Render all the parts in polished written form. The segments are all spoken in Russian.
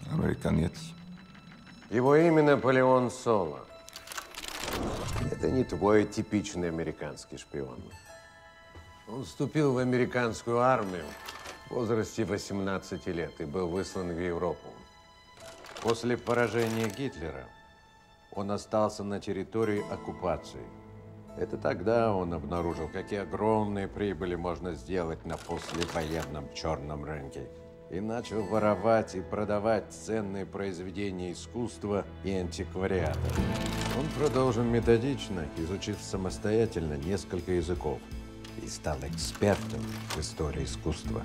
Американец. Его имя Наполеон Соло. Это не твой типичный американский шпион. Он вступил в американскую армию в возрасте 18 лет и был выслан в Европу. После поражения Гитлера он остался на территории оккупации. Это тогда он обнаружил, какие огромные прибыли можно сделать на послевоенном черном рынке. И начал воровать и продавать ценные произведения искусства и антиквариата. Он продолжил методично изучить самостоятельно несколько языков и стал экспертом в истории искусства.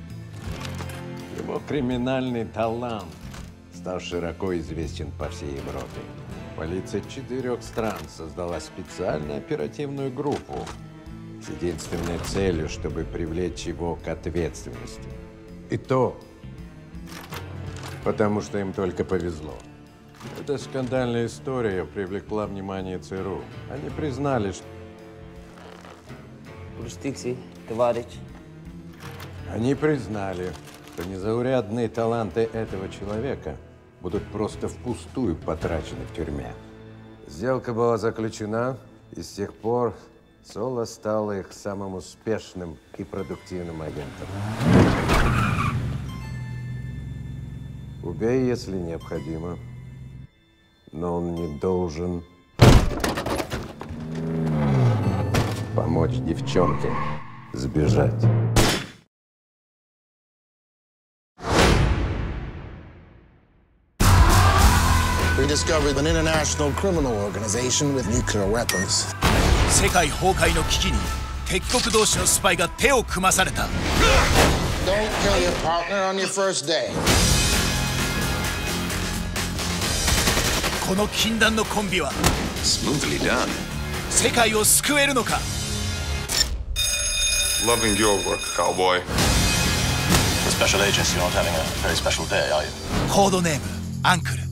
Его криминальный талант стал широко известен по всей Европе. Полиция 4 стран создала специальную оперативную группу с единственной целью, чтобы привлечь его к ответственности. И то, потому что им только повезло. Эта скандальная история привлекла внимание ЦРУ. Они признали, что... Они признали, что незаурядные таланты этого человека будут просто впустую потрачены в тюрьме. Сделка была заключена, и с тех пор Соло стал их самым успешным и продуктивным агентом. Убей, если необходимо, но он не должен помочь девчонке сбежать. We discovered an international criminal organization with nuclear weapons. 世界崩壊の危機に敵国同士のスパイが手を組まされた。 Don't kill your partner on your first day. この禁断のコンビは Smoothly done. 世界を救えるのか。 Loving your work, cowboy. The special agents, you're not having a very special day, are you? コードネームアンクル。